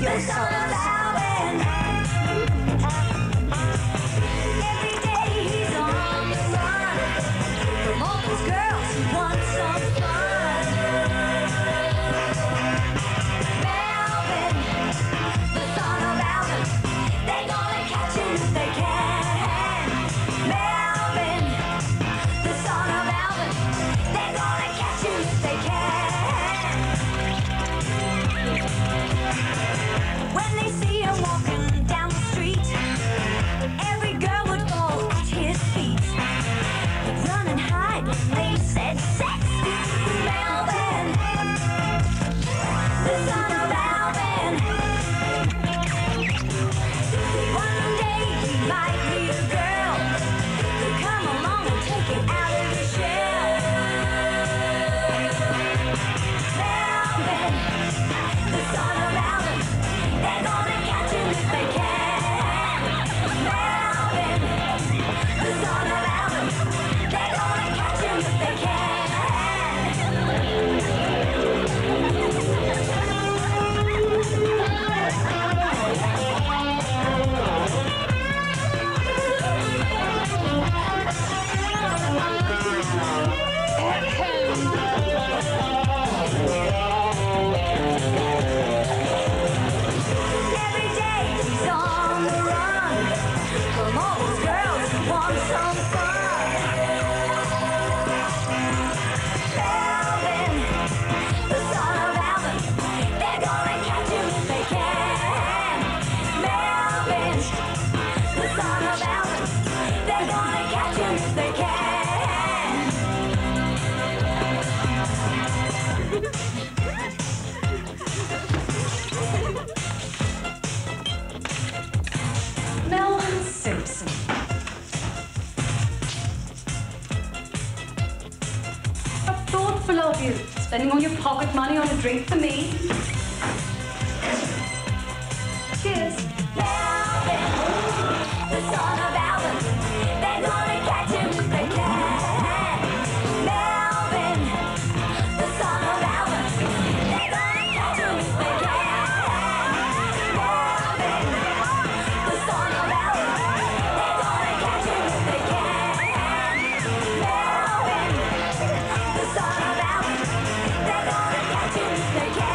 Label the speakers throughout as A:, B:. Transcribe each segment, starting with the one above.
A: your souls. Every day he's on the run from all those girls who want some fun. Melvin, the son of Alvin, they're gonna catch him if they can. Melvin, the son of Alvin, they're gonna catch him if they can. When they see him walking down the street, every girl would fall at his feet. They'd run and hide when they said sex. Melvin, the son of Alvin. One day he might meet a girl who'd come along and take him out of his shell. Melvin, the son of Alvin, they're gonna catch him if they can. Melvin, the son of Alvin, they're gonna catch him if they can. Every day he's on the run from all those girls who want some fun. Melvin, the son of Alvin, they're gonna catch him if they can. Melvin, the son of Alvin, they're gonna catch him if they can.
B: Melvin Simpson. How thoughtful of you, spending all your pocket money on a drink for me. Cheers.
A: Melvin, the son of Alvin, they're gonna catch him if they can. Melvin, the son of Alvin, they're gonna catch him if they can. Melvin, the son of Alvin, they're gonna catch him if they can. Melvin, the son of Alvin, they're gonna catch him if they can.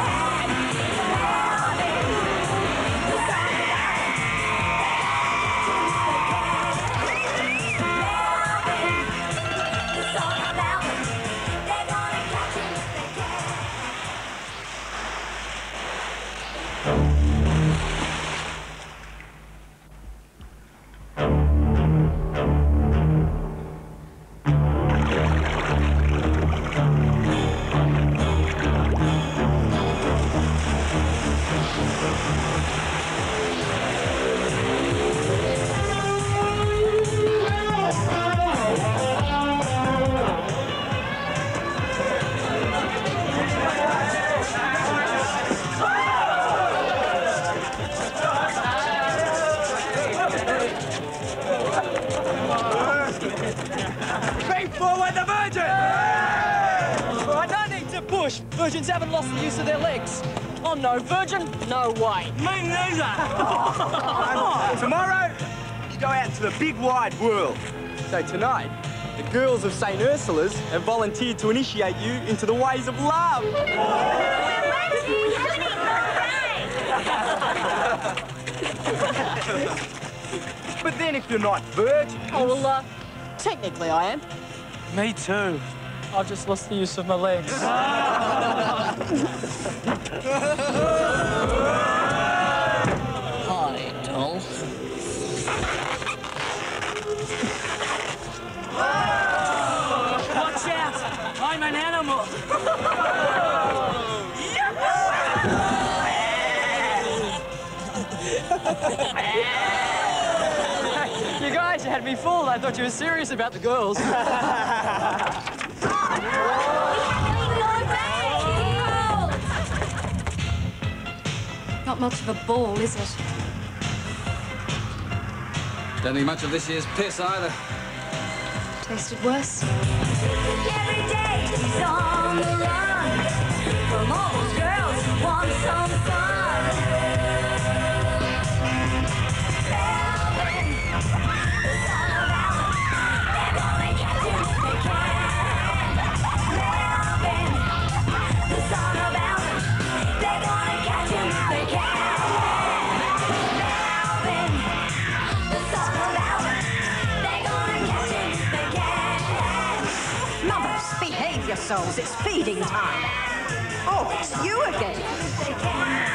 C: Virgins haven't lost the use of their legs. I'm no virgin, no way.
D: Me neither. Tomorrow, you go out into the big wide world.
E: So tonight, the girls of St. Ursula's have volunteered to initiate you into the ways of love.
D: But then if you're not virgin...
C: Oh, well, technically I am.
D: Me too.
C: I've just lost the use of my legs.
F: Hi, doll.
D: Watch out! I'm an animal.
C: You guys had me fooled. I thought you were serious about the girls.
B: Not much of a ball, is it?
G: Don't think much of this year's piss either.
B: Tasted worse.
A: Every day he's on the run from all those girls who want some fun.
F: yourselves. It's feeding time. Oh, it's you again.